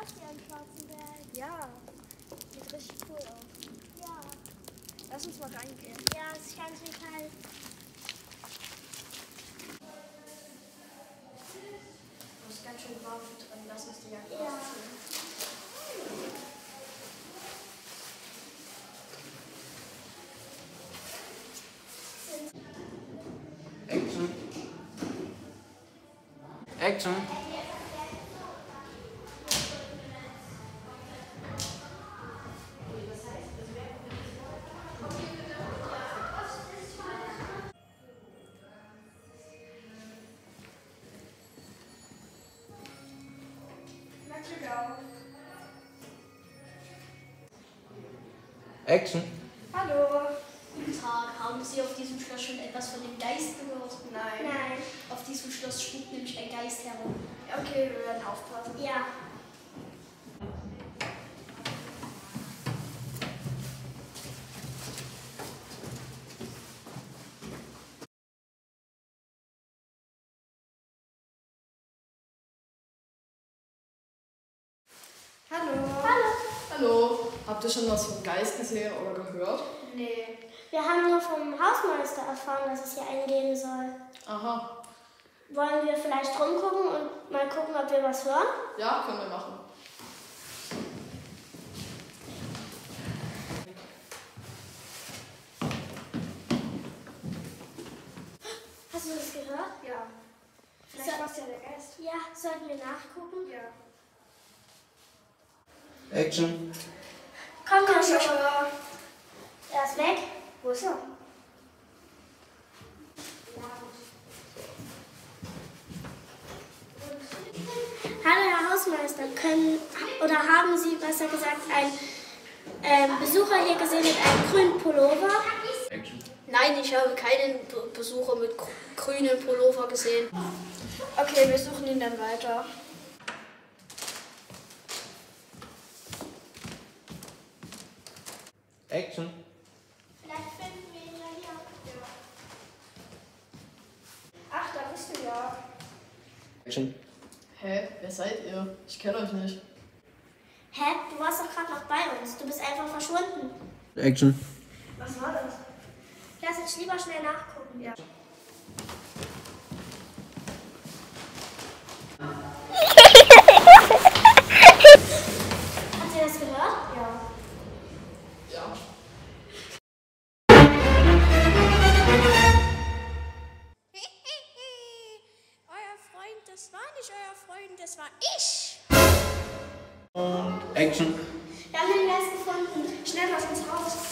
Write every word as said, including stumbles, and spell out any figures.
das hier in Schwarzenberg? Ja, sieht richtig cool aus. Ja. Lass uns mal reingehen. Ja, es ist ganz schön kalt. Es ist ganz schön warm drin. Lass uns die Jacke Ja. ausziehen. Action. Action. Action. Hallo. Guten Tag, haben Sie auf diesem Schloss schon etwas von dem Geist gehört? Nein. Nein. Auf diesem Schloss spukt nämlich ein Geist herum. Okay, wir werden aufpassen. Ja. Hallo. Hallo. Hallo, habt ihr schon was vom Geist gesehen oder gehört? Nee. Wir haben nur vom Hausmeister erfahren, dass es hier einen geben soll. Aha, Wollen wir vielleicht rumgucken und mal gucken, ob wir was hören? ja, können wir machen. Hast du das gehört? Ja. Vielleicht So- war es ja der Geist. Ja, sollten wir nachgucken? Ja. Action. Komm, komm, Joshua. Joshua. Er ist weg. Wo ist er? Hallo, Herr Hausmeister. Können oder haben Sie, besser gesagt, einen ähm, Besucher hier gesehen mit einem grünen Pullover? Action. Nein, ich habe keinen Be- Besucher mit gr- grünem Pullover gesehen. Okay, wir suchen ihn dann weiter. Action. Vielleicht finden wir ihn ja hier. Ach, da bist du ja. Action. Hä, wer seid ihr? Ich kenne euch nicht. Hä? Du warst doch gerade noch bei uns. Du bist einfach verschwunden. Action. Was war das? Lass uns lieber schnell nachgucken. Ja. Habt ihr das gehört? Ja. Ja. Euer Freund, das war nicht euer Freund, das war ich. Action. Wir haben den Geist gefunden. Schnell, lass uns raus.